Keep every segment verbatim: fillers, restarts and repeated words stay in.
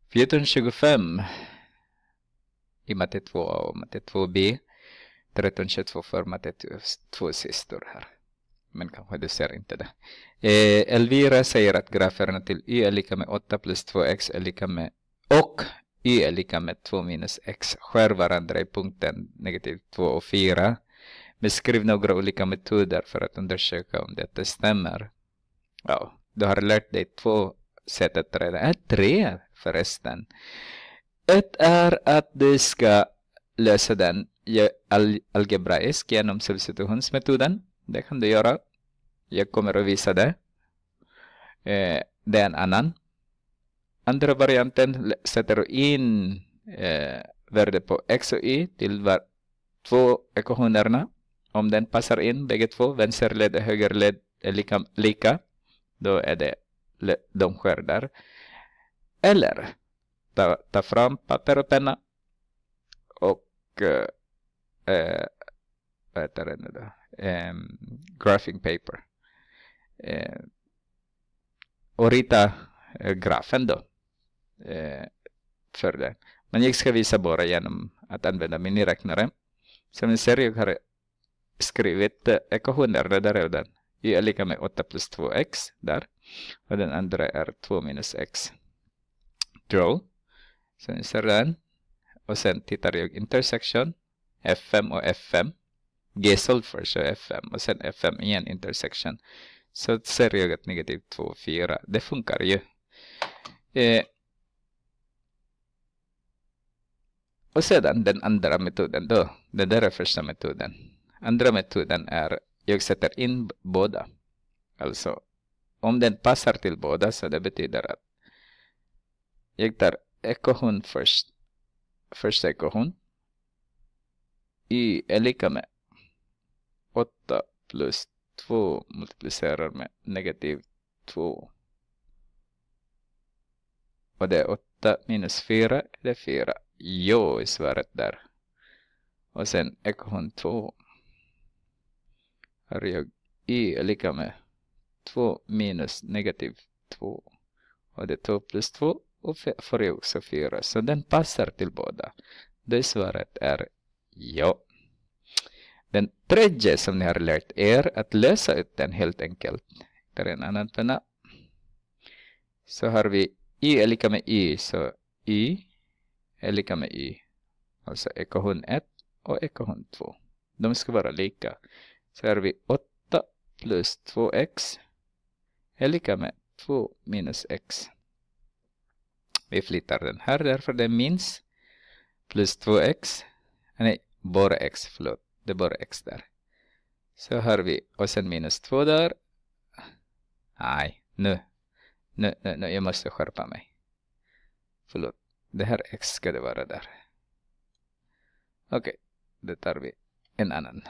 fjorton tjugofem i matte två A och matte två B. tretton tjugotvå för matte två sistor här. Men kanske du ser inte det. Eh, Elvira säger att graferna till y är lika med åtta plus två x är lika med och y är lika med två minus x skär varandra i punkten negativ två och fyra. Beskriv några olika metoder för att undersöka om detta stämmer. Ja, du har lärt dig två sätt att redan. Äh, tre förresten. Ett är att du ska lösa den al algebraisk genom substitutionsmetoden. Det kan du göra. Jag kommer att visa det. Eh, det är en annan. Andra varianten sätter du in eh, värde på x och y till var två ekvationerna. Om den passar in bägge två, vänsterled och högerled är lika, lika då är det de skär där. Eller ta, ta fram papper och penna och eh, vad heter det nu då? Eh, graphing paper. Eh, och rita eh, grafen då eh, för det. Men jag ska visa bara genom att använda miniräknare. Som ni ser, jag har skrivit eh, ekvationer där redan. Y är lika med åtta plus två x där. Och den andra är två minus x. Draw. Så ni ser den. Och sen tittar jag intersection. F fem och F fem. G-solve först och F fem. Och sen F fem igen intersection. Så ser jag att negativ två och fyra. Det funkar ju. Eh, och sedan den andra metoden då. Det där är första metoden. Andra metoden är jag sätter in båda. Alltså om den passar till båda så det betyder att jag tar ekvation först. Första ekvation. Y är lika med åtta plus två multiplicerar med negativ två. Och det är åtta minus fyra. Det är fyra. Jo i svaret där. Och sen ekvation två. Här jag y är lika med två minus negativ två. Och det är två plus två. Och får jag också fyra. Så den passar till båda. Det svaret är ja. Den tredje som ni har lärt er att lösa ut den helt enkelt. Det är en annan penna. Så har vi y är lika med y. Så y är lika med y. Alltså ekvation ett och ekvation två. De ska vara lika. Så har vi åtta plus två x är lika med två minus x. Vi flyttar den här därför det är minus. Plus två x. Nej, bara x, förlåt. Det är bara x där. Så har vi, och sen minus två där. Nej, nu. Nu, nu, nu. Jag måste skärpa mig. Förlåt. Det här x ska det vara där. Okej, okay. Det tar vi en annan.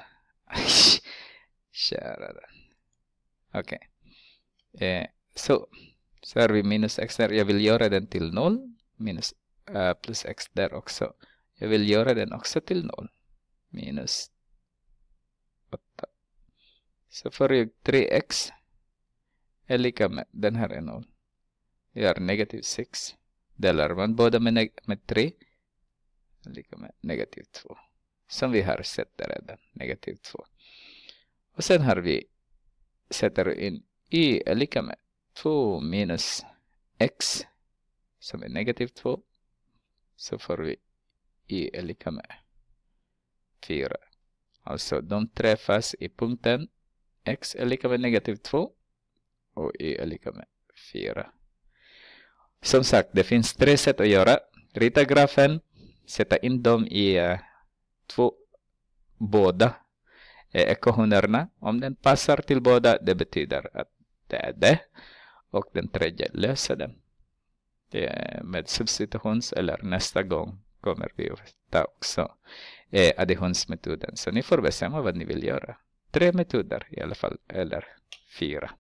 Kära den. Okej. Okay. Eh, så. Så har vi minus x där. Jag vill göra den till noll. Minus äh, plus x där också. Jag vill göra den också till noll. Minus åtta. Så får jag tre x är lika med, den här är noll. Vi har negativ sex. Delar man båda med, med tre. Är lika med negativ två. Som vi har sett där redan. Negativ två. Och sen har vi, sätter in y är lika med två minus x. Som är negativ två. Så får vi y är lika med fyra. Alltså de träffas i punkten x är lika med negativ två och y är lika med fyra. Som sagt, det finns tre sätt att göra. Rita grafen, sätta in dem i uh, två båda uh, ekvationerna. Om den passar till båda, det betyder att det är det. Och den tredje löser den. Uh, med substitutions eller nästa gång kommer vi att ta också eh, additionsmetoden. Så ni får bestämma vad ni vill göra. Tre metoder i alla fall, eller fyra.